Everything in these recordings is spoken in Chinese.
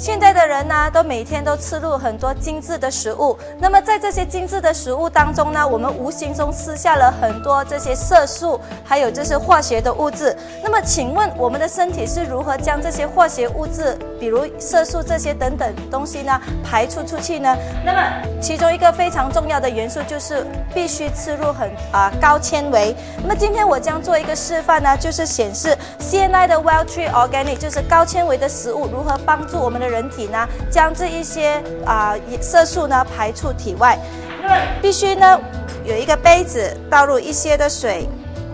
现在的人呢，都每天都吃入很多精致的食物。那么在这些精致的食物当中呢，我们无形中吃下了很多这些色素，还有这些化学的物质。那么请问我们的身体是如何将这些化学物质，比如色素这些等等东西呢排出去呢？那么其中一个非常重要的元素就是必须吃入高纤维。那么今天我将做一个示范呢，就是显示 CNI 的 Wild Tree Organic 就是高纤维的食物如何帮助我们的人体呢，将这一些色素呢排出体外。那么必须呢有一个杯子，倒入一些的水。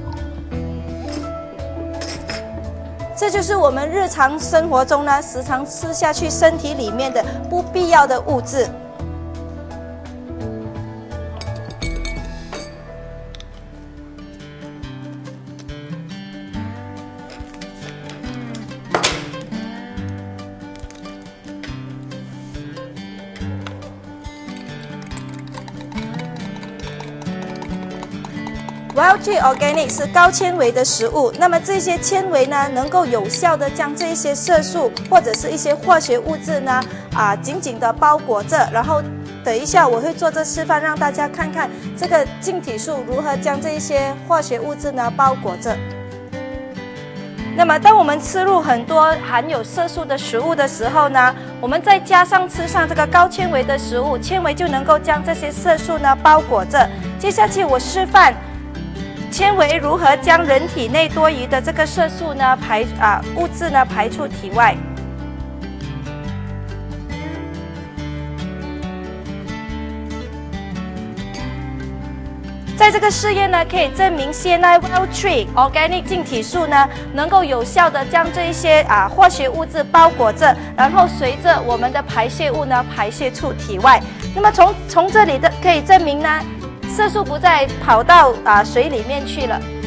这就是我们日常生活中呢时常吃下去身体里面的不必要的物质。Wild Tree Organic 是高纤维的食物，那么这些纤维呢，能够有效的将这些色素或者是一些化学物质呢，紧紧的包裹着。然后等一下我会做这示范，让大家看看这个净体束如何将这些化学物质呢包裹着。那么当我们吃入很多含有色素的食物的时候呢，我们再加上吃上这个高纤维的食物，纤维就能够将这些色素呢包裹着。接下去我示范纤维如何将人体内多余的这个色素呢物质呢排出体外。在这个试验呢，可以证明 CNI Wild Tree Organic 净体束呢，能够有效的将这一些化学物质包裹着，然后随着我们的排泄物呢排泄出体外。那么从这里的可以证明呢，色素不再跑到水里面去了。